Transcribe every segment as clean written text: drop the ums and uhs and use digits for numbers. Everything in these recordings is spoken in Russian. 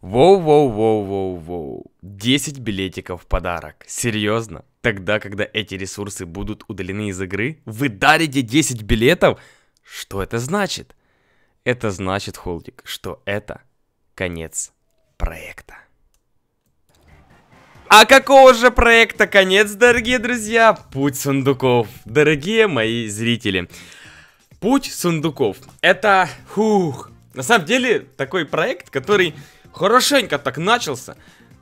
Воу-воу-воу-воу-воу. 10 билетиков в подарок. Серьезно? Тогда, когда эти ресурсы будут удалены из игры, вы дарите 10 билетов? Что это значит? Это значит, Холдик, что это конец проекта. А какого же проекта конец, дорогие друзья? Путь сундуков. Дорогие мои зрители. Путь сундуков. Это, на самом деле, такой проект, который хорошенько так начался.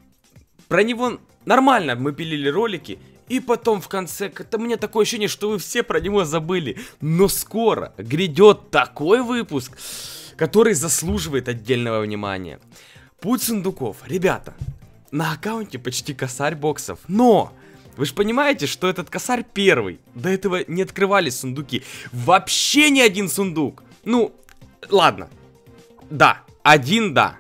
Про него нормально мы пилили ролики. И потом в конце, у меня такое ощущение, что вы все про него забыли. Но скоро грядет такой выпуск, который заслуживает отдельного внимания. Путь сундуков. Ребята, на аккаунте почти косарь боксов. Но вы же понимаете, что этот косарь первый. До этого не открывались сундуки. Вообще ни один сундук. Ну, ладно. Да, один да.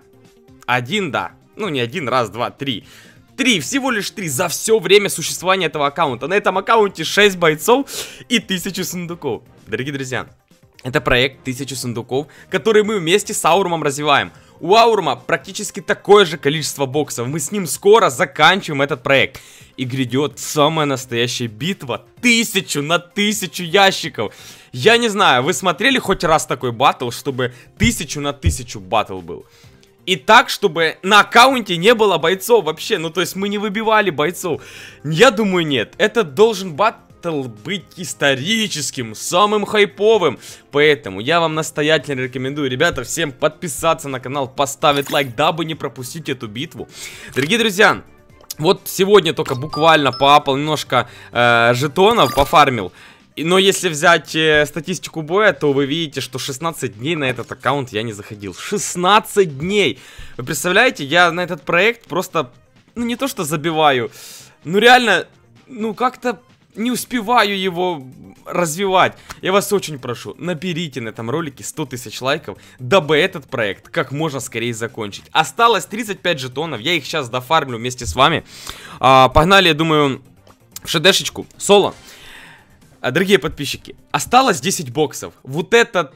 Один да. Ну, не один, раз, два, три. Всего лишь 3 за все время существования этого аккаунта. На этом аккаунте 6 бойцов и 1000 сундуков. Дорогие друзья, это проект 1000 сундуков, который мы вместе с Аурумом развиваем. У Аурума практически такое же количество боксов. Мы с ним скоро заканчиваем этот проект. И грядет самая настоящая битва 1000 на 1000 ящиков. Я не знаю, вы смотрели хоть раз такой баттл, чтобы 1000 на 1000 баттл был? И так, чтобы на аккаунте не было бойцов вообще. Ну, то есть мы не выбивали бойцов. Я думаю, нет. Это должен баттл быть историческим, самым хайповым. Поэтому я вам настоятельно рекомендую, ребята, всем подписаться на канал, поставить лайк, дабы не пропустить эту битву. Дорогие друзья, вот сегодня только буквально поапал немножко жетонов, пофармил. Но если взять статистику боя, то вы видите, что 16 дней на этот аккаунт я не заходил. 16 дней! Вы представляете, я на этот проект просто, ну не то что забиваю, ну реально, ну как-то не успеваю его развивать. Я вас очень прошу, наберите на этом ролике 100 тысяч лайков, дабы этот проект как можно скорее закончить. Осталось 35 жетонов, я их сейчас дофармлю вместе с вами. Погнали, я думаю, в шедешечку, соло. Дорогие подписчики, осталось 10 боксов. Вот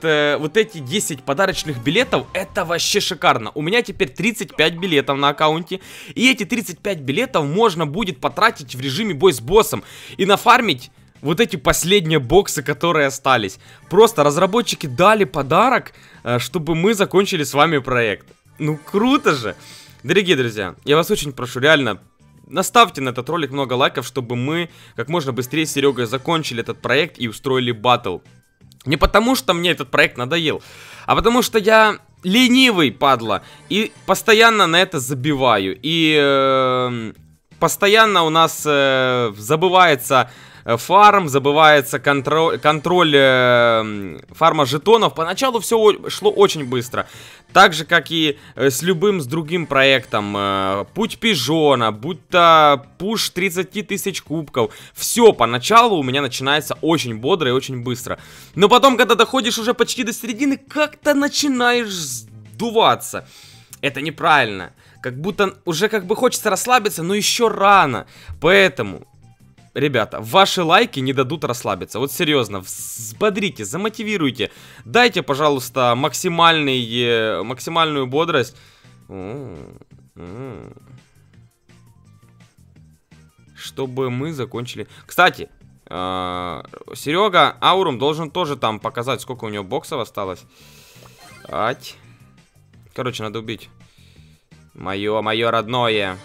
эти 10 подарочных билетов, это вообще шикарно. У меня теперь 35 билетов на аккаунте. И эти 35 билетов можно будет потратить в режиме бой с боссом. И нафармить вот эти последние боксы, которые остались. Просто разработчики дали подарок, чтобы мы закончили с вами проект. Ну круто же. Дорогие друзья, я вас очень прошу, реально, наставьте на этот ролик много лайков, чтобы мы как можно быстрее с Серегой закончили этот проект и устроили баттл. Не потому, что мне этот проект надоел, а потому что я ленивый, падла, и постоянно на это забиваю. И постоянно у нас забывается фарм, забывается контроль фарма жетонов. Поначалу все шло очень быстро. Так же, как и с любым другим проектом. Путь пижона, будь то пуш 30 тысяч кубков. Все поначалу у меня начинается очень бодро и очень быстро. Но потом, когда доходишь уже почти до середины, как-то начинаешь сдуваться. Это неправильно. Как будто уже как бы хочется расслабиться, но еще рано. Поэтому, ребята, ваши лайки не дадут расслабиться. Вот серьезно, взбодрите, замотивируйте. Дайте, пожалуйста, максимальную бодрость. Чтобы мы закончили. Кстати, Серега Аурум должен тоже там показать, сколько у него боксов осталось. Короче, надо убить. Мое родное.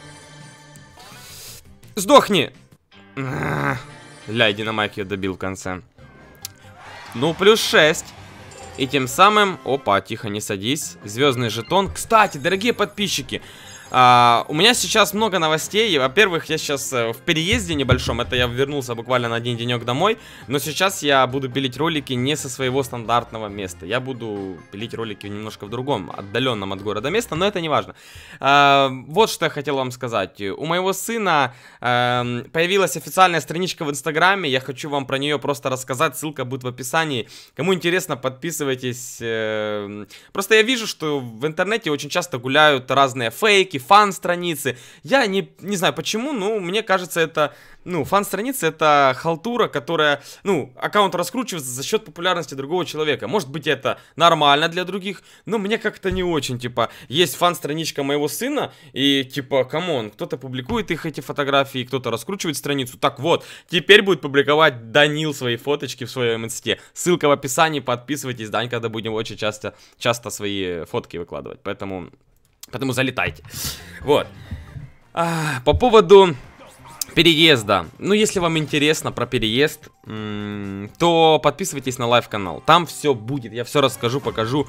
Сдохни! Ля, Динамайк ее добил в конце. Ну, плюс 6. И тем самым... Опа, тихо, не садись. Звездный жетон. Кстати, дорогие подписчики, у меня сейчас много новостей. Во-первых, я сейчас в переезде небольшом. Это я вернулся буквально на один денек домой. Но сейчас я буду пилить ролики не со своего стандартного места. Я буду пилить ролики немножко в другом, отдаленном от города места. Но это не важно. Вот что я хотел вам сказать. У моего сына появилась официальная страничка в Инстаграме. Я хочу вам про нее просто рассказать. Ссылка будет в описании. Кому интересно, подписывайтесь. Просто я вижу, что в интернете очень часто гуляют разные фейки, фан-страницы. Я не знаю почему, но мне кажется, это, ну, фан-страницы это халтура, которая, ну, аккаунт раскручивается за счет популярности другого человека. Может быть, это нормально для других, но мне как-то не очень, типа, есть фан-страничка моего сына, и, типа, камон, кто-то публикует эти фотографии, кто-то раскручивает страницу. Так вот, теперь будет публиковать Данил свои фоточки в своем инсте. Ссылка в описании, подписывайтесь, Дань, когда будем очень часто свои фотки выкладывать, поэтому залетайте. Вот. По поводу переезда. Ну, если вам интересно про переезд, то подписывайтесь на лайв-канал. Там все будет, я все расскажу, покажу,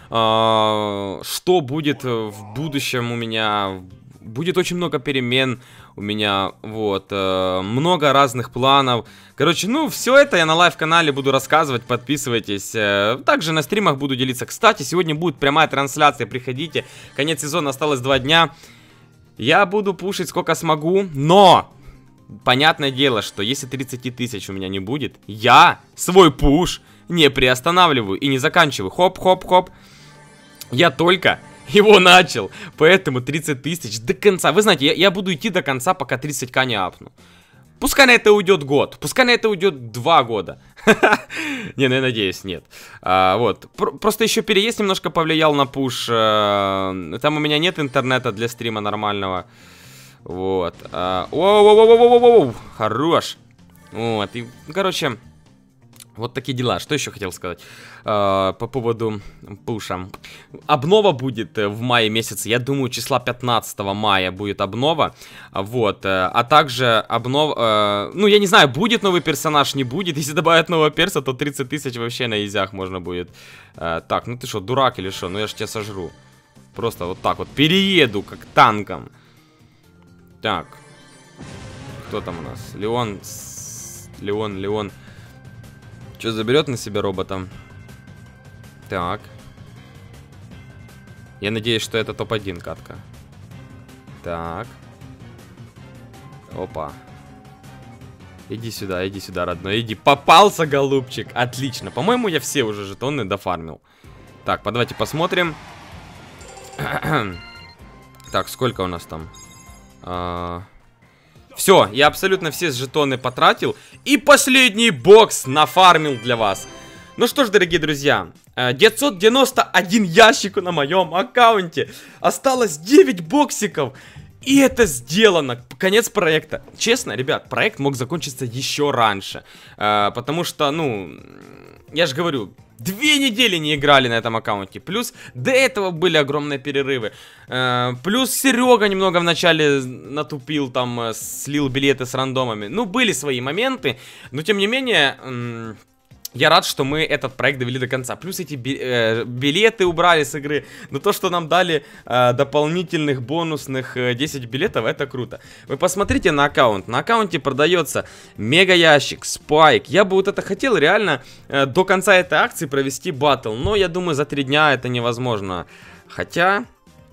что будет в будущем у меня. Будет очень много перемен у меня, вот, много разных планов. Короче, ну, все это я на лайв-канале буду рассказывать, подписывайтесь. Также на стримах буду делиться. Кстати, сегодня будет прямая трансляция, приходите. Конец сезона, осталось 2 дня. Я буду пушить сколько смогу, но... Понятное дело, что если 30 тысяч у меня не будет, я свой пуш не приостанавливаю и не заканчиваю. Хоп-хоп-хоп. Я только его начал, поэтому 30 тысяч до конца. Вы знаете, я буду идти до конца, пока 30к не апну. Пускай на это уйдет год, пускай на это уйдет 2 года. Не, ну я надеюсь, нет. Вот, просто еще переезд немножко повлиял на пуш. Там у меня нет интернета для стрима нормального. Вот. Воу-воу-воу-воу-воу-воу. Хорош. Вот, и, короче, вот такие дела. Что еще хотел сказать по поводу пуша? Обнова будет в мае месяце. Я думаю, числа 15 мая будет обнова. Вот. А также обнова... ну, я не знаю, будет новый персонаж, не будет. Если добавят нового перса, то 30 тысяч вообще на изях можно будет. Так, ну ты что, дурак или что? Ну я ж тебя сожру. Просто вот так вот перееду, как танком. Так. Кто там у нас? Леон. Леон. Что, заберет на себя робота? Так. Я надеюсь, что это топ-1 катка. Так. Опа. Иди сюда, родной, иди. Попался, голубчик. Отлично. По-моему, я все уже жетоны дофармил. Так, давайте посмотрим. Так, сколько у нас там? Все, я абсолютно все жетоны потратил. И последний бокс нафармил для вас. Ну что ж, дорогие друзья, 991 ящик на моем аккаунте. Осталось 9 боксиков. И это сделано. Конец проекта. Честно, ребят, проект мог закончиться еще раньше. Потому что, ну, я же говорю, 2 недели не играли на этом аккаунте. Плюс до этого были огромные перерывы. Плюс Серега немного вначале натупил, там, слил билеты с рандомами. Ну, были свои моменты. Но, тем не менее... Я рад, что мы этот проект довели до конца. Плюс эти билеты убрали с игры. Но то, что нам дали дополнительных бонусных 10 билетов, это круто. Вы посмотрите на аккаунт. На аккаунте продается мега ящик, спайк. Я бы вот это хотел реально до конца этой акции провести баттл. Но я думаю, за 3 дня это невозможно. Хотя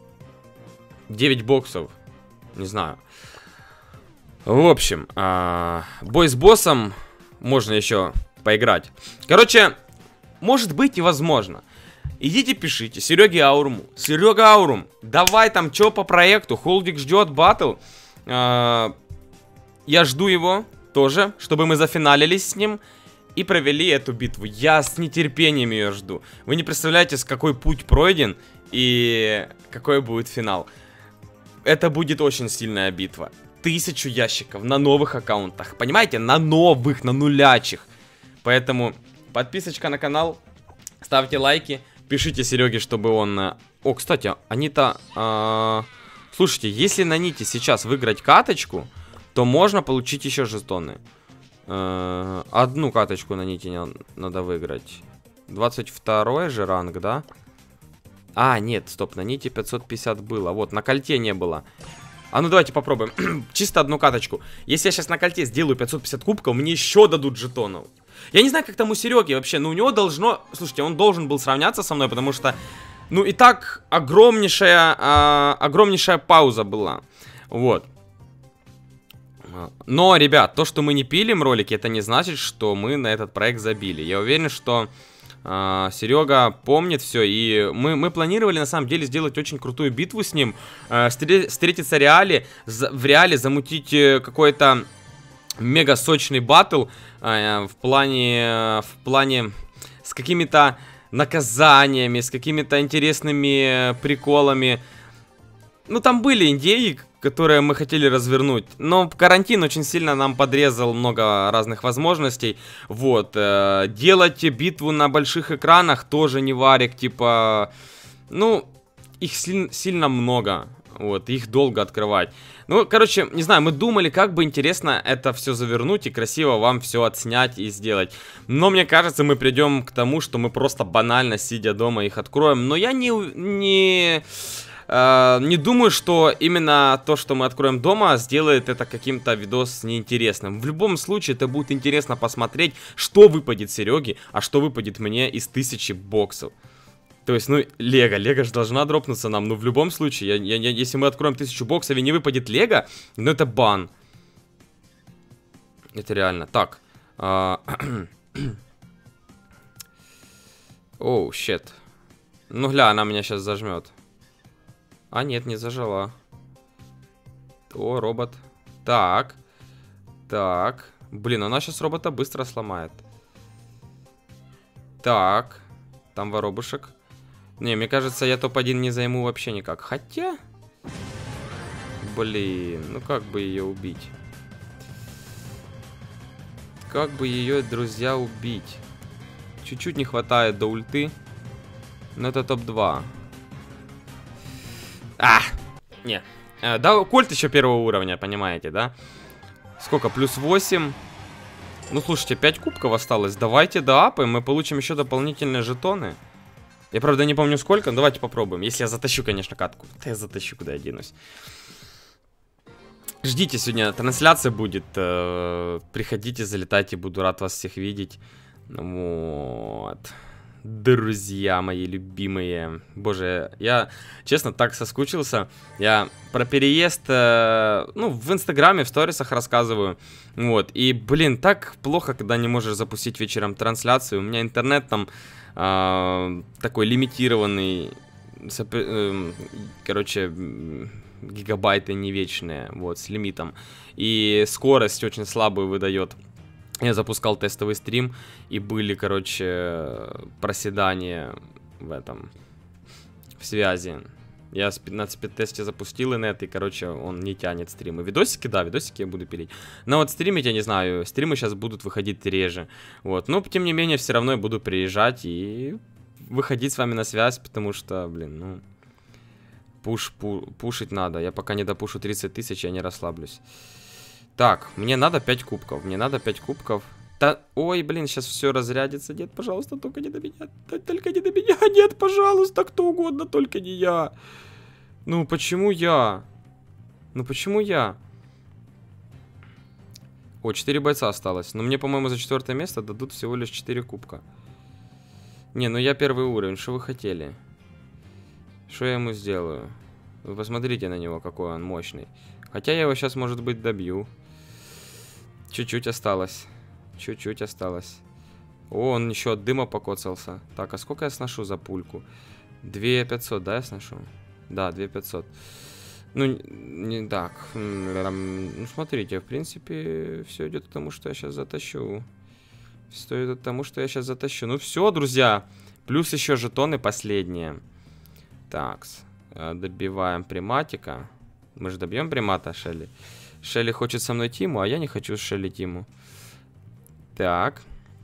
9 боксов. Не знаю. В общем, бой с боссом можно еще... поиграть. Короче, может быть и возможно. Идите пишите Сереге Ауруму. Серега Аурум, давай там что по проекту. Холдик ждет батл. Я жду его тоже, чтобы мы зафиналились с ним и провели эту битву. Я с нетерпением ее жду. Вы не представляете, с какой путь пройден и какой будет финал. Это будет очень сильная битва. 1000 ящиков на новых аккаунтах. Понимаете? На новых, на нулячих. Поэтому подписочка на канал, ставьте лайки, пишите Сереге, чтобы он... О, кстати, они-то... Слушайте, если на Ните сейчас выиграть каточку, то можно получить еще жетоны. Одну каточку на Ните надо выиграть. 22 же ранг, да? Нет, стоп, на Ните 550 было. Вот, на кольте не было. А ну давайте попробуем. Чисто одну каточку. Если я сейчас на кольте сделаю 550 кубков, мне еще дадут жетонов. Я не знаю, как там у Сереги вообще, но у него должно... Слушайте, он должен был сравняться со мной, потому что... Ну и так огромнейшая пауза была. Вот. Но, ребят, то, что мы не пилим ролики, это не значит, что мы на этот проект забили. Я уверен, что Серега помнит все, и мы планировали на самом деле сделать очень крутую битву с ним, встретиться в реале, замутить какой-то мега сочный баттл в плане с какими-то наказаниями, с какими-то интересными приколами. Ну, там были идеи, которые мы хотели развернуть, но карантин очень сильно нам подрезал много разных возможностей. Вот, делать битву на больших экранах тоже не варик, типа, ну, их сильно много, вот, их долго открывать. Ну, короче, не знаю, мы думали, как бы интересно это все завернуть и красиво вам все отснять и сделать. Но мне кажется, мы придем к тому, что мы просто банально, сидя дома, их откроем. Но я не думаю, что именно то, что мы откроем дома, сделает это каким-то видос неинтересным. В любом случае, это будет интересно посмотреть, что выпадет Сереге, а что выпадет мне из 1000 боксов. То есть, ну, Лего же должна дропнуться нам. Ну, в любом случае, если мы откроем 1000 боксов и не выпадет Лего, ну, это бан. Это реально. Так. Оу, щет. Ну, гля, она меня сейчас зажмет. А, нет, не зажала. О, робот. Так. Так. Блин, она сейчас робота быстро сломает. Так. Там воробушек. Не, мне кажется, я топ-1 не займу вообще никак. Хотя... Блин, ну как бы ее убить? Как бы ее, друзья, убить? Чуть-чуть не хватает до ульты. Но это топ-2. Не. Да, кольт еще первого уровня, понимаете, да? Сколько? Плюс 8. Ну, слушайте, 5 кубков осталось. Давайте доапаем, мы получим еще дополнительные жетоны. Я, правда, не помню сколько, но давайте попробуем. Если я затащу, конечно, катку. Да я затащу, куда я денусь. Ждите, сегодня трансляция будет. Приходите, залетайте, буду рад вас всех видеть. Вот. Друзья мои любимые. Боже, я, честно, так соскучился. Я про переезд, ну, в инстаграме, в сторисах рассказываю. Вот, и, блин, так плохо, когда не можешь запустить вечером трансляцию. У меня интернет там такой лимитированный. Короче, гигабайты не вечные, вот, с лимитом. И скорость очень слабую выдает. Я запускал тестовый стрим, и были, короче, проседания в связи. Я на спид-тесте запустил инет, и, короче, он не тянет стримы. Видосики, да, видосики я буду пилить. Но вот стримить, я не знаю, стримы сейчас будут выходить реже. Вот, но, тем не менее, все равно я буду приезжать и выходить с вами на связь, потому что, блин, ну... Пушить надо. Я пока не допушу 30 тысяч, я не расслаблюсь. Так, мне надо 5 кубков. Мне надо 5 кубков. Ой, блин, сейчас все разрядится. Нет, пожалуйста, только не до меня. Только не до меня. Нет, пожалуйста, кто угодно, только не я. Ну, почему я? Ну, почему я? О, 4 бойца осталось. Но мне, по-моему, за 4 место дадут всего лишь 4 кубка. Не, ну я первый уровень. Что вы хотели? Что я ему сделаю? Вы посмотрите на него, какой он мощный. Хотя я его сейчас, может быть, добью. Чуть-чуть осталось. Чуть-чуть осталось. О, он еще от дыма покоцался. Так, а сколько я сношу за пульку? 2500, да, я сношу? Да, 2500. Ну, не так. Ну, смотрите, в принципе, все идет к тому, что я сейчас затащу. Все идет к тому, что я сейчас затащу. Ну, все, друзья. Плюс еще жетоны последние. Так, добиваем приматика. Мы же добьем примата, Шелли. Шелли хочет со мной тиму, а я не хочу с Шелли тиму. Так.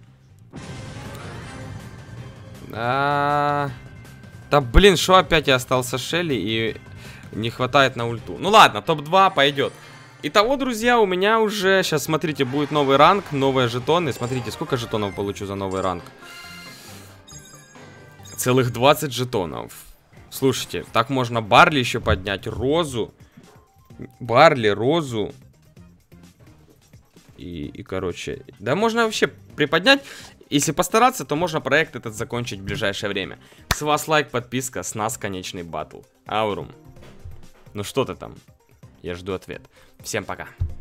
Да, блин, что опять я остался с Шелли и не хватает на ульту. Ну ладно, топ-2 пойдет. Итого, друзья, у меня уже... Сейчас, смотрите, будет новый ранг, новые жетоны. Смотрите, сколько жетонов получу за новый ранг. Целых 20 жетонов. Слушайте, так можно Барли еще поднять, Розу. Барли, Розу. И, короче, да можно вообще приподнять. Если постараться, то можно проект этот закончить в ближайшее время. С вас лайк, подписка, с нас конечный батл. Аурум. Ну что ты там? Я жду ответ. Всем пока.